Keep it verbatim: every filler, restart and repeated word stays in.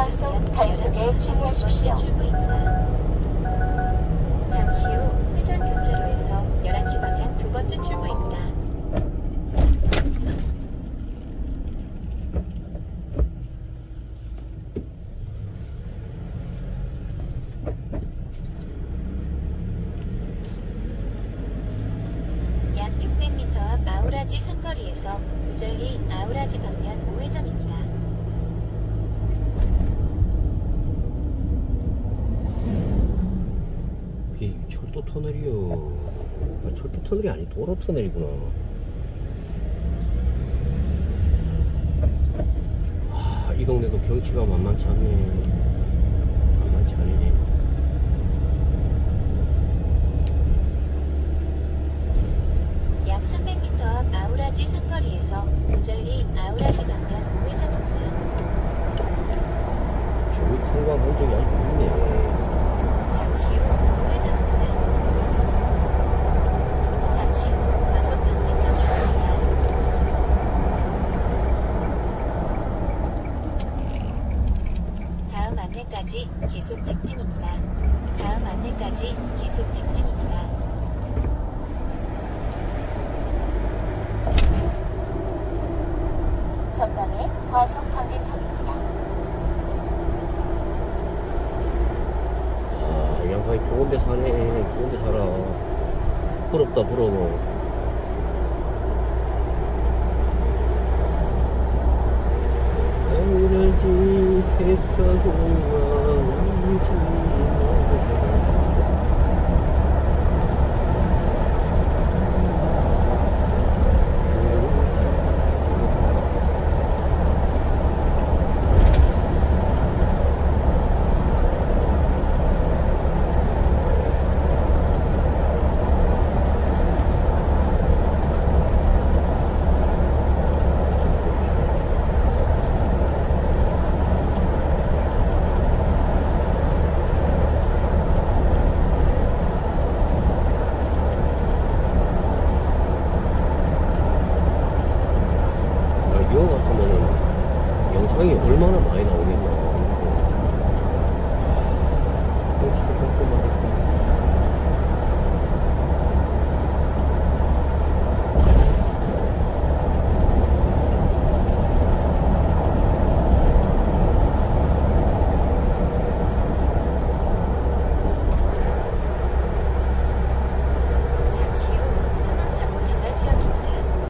과속 단속에 주의하십시오. 출구입니다. 잠시 후 회전 교차로에서 열한 시 방향 두 번째 출구입니다. 약 육백 미터 앞 아우라지 삼거리에서 구절리 아우라지 방면 우회전입니다. 이게 철도 터널이요. 아, 철도 터널이 아니 도로 터널이구나. 아, 이 동네도 경치가 만만치 않네. 만만치 않네. 약 삼백 미터 앞 아우라지 삼거리에서 구절리 아우라지 방면 우회전입니다. 저기 통과한 적이 아직 있네. 잠시 후 우회전입니다. 잠시 후 과속 방지턱이 있습니다. 다음 안내까지 계속 직진입니다. 다음 안내까지 계속 직진입니다. 전방에 과속 방지턱입니다. 아, 이 양반이 좋은 데 사네. 좋은 데 살아. 부럽다, 부러워. 아우라지 햇살과 우지. 이거 같으면은 영상이 얼마나 많이 나오겠나.